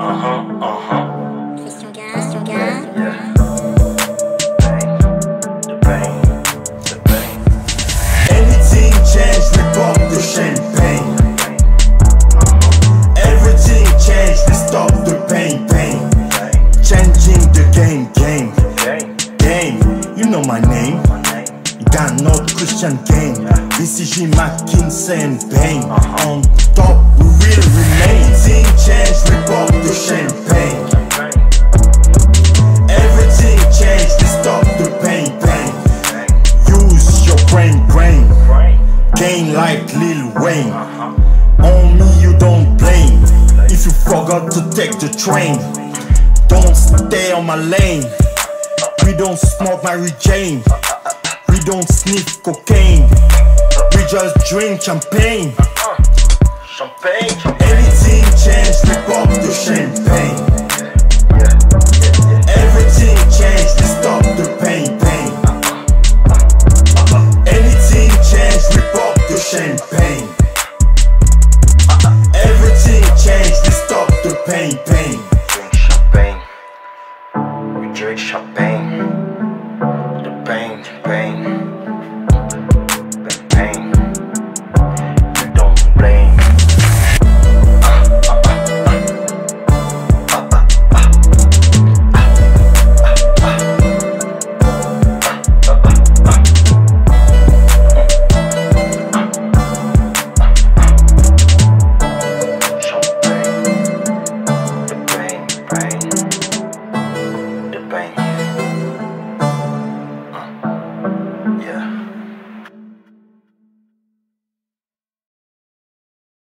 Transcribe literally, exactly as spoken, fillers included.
Uh-huh, uh-huh. Christian Ngan, Christian Ngan. Yeah. The pain, the pain. Anything changed, we pop the champagne. Everything changed, we stop the pain, pain. Changing the game, game, game. You know my name. Ngain, not Christian Ngan. This is McKinsey and Bain. On top, we will remain. Anything changed, we pop the champagne. Everything changed, we stop the pain, pain. Use your brain, brain. Ngain like Lil Wayne. On me you don't blame. If you forgot to take the train, don't stay on my lane. We don't smoke Mary Jane. We don't sniff cocaine. We just drink champagne. Champagne, champagne.